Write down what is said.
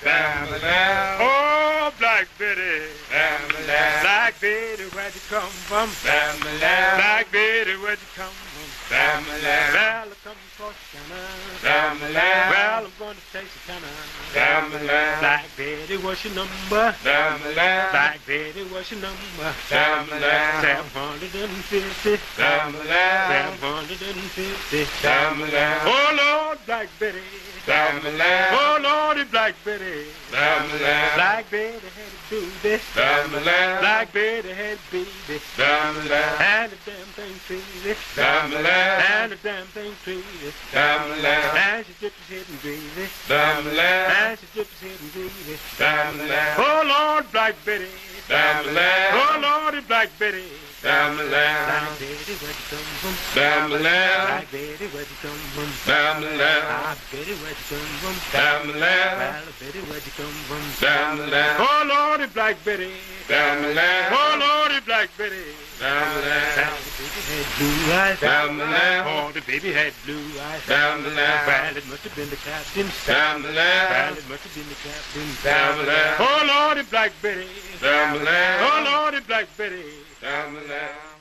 Bam-a-lam. Oh, Black Betty. Bam-a-lam. Black Betty, where'd you come from? Bam-a-lam. Black Betty, where'd you come from? Bam-a-lam. Well, I come from Corsicana. Bam-a-lam. Well, I'm going to Texarkana. Bam-a-lam. Black Betty, what's your number? Bam-a-lam. Black Betty, what's your number? Bam-a-lam. 750. Bam-a-lam. 750. Bam-a-lam. Oh, Lord, Black Betty. Bam-a-lam. Oh, Lordy, Black Betty. Bam-a-lam. Black Betty had a baby. Bam-a-lam. Black Betty had a baby. Bam-a-lam. And the damn thing crazy. Bam-a-lam. And the damn thing crazy. Bam-a-lam. And she dipped his head in gravy. Bam-a-lam. And she dipped his head in gravy. Bam-a-lam. Oh, Lord, Black Betty. Bam-a-lam. Oh, Lordy, Black Betty. Bam-a-lam. Black Betty, where'd you come from? Bam-a-lam. Black Betty, where'd you come from? Bam-a-lam. Black Betty, where'd you come from? Bam-a-lam. Black Betty, where'd you come from? Bam-a-lam. Oh, Lordy, Black Betty. Bam-a-lam. Oh, Lordy, Black Betty. Bam-a-lam. The baby had blue eyes. Bam-a-lam. Oh, the baby had blue eyes. Bam-a-lam. Well, it must have been the captain. Bam-a-lam. Well, it must have been the captain. Bam-a-lam. Oh, Lordy, Black Betty. Bam-a-lam. Oh, Lordy, Black Betty. Bam-a-lam.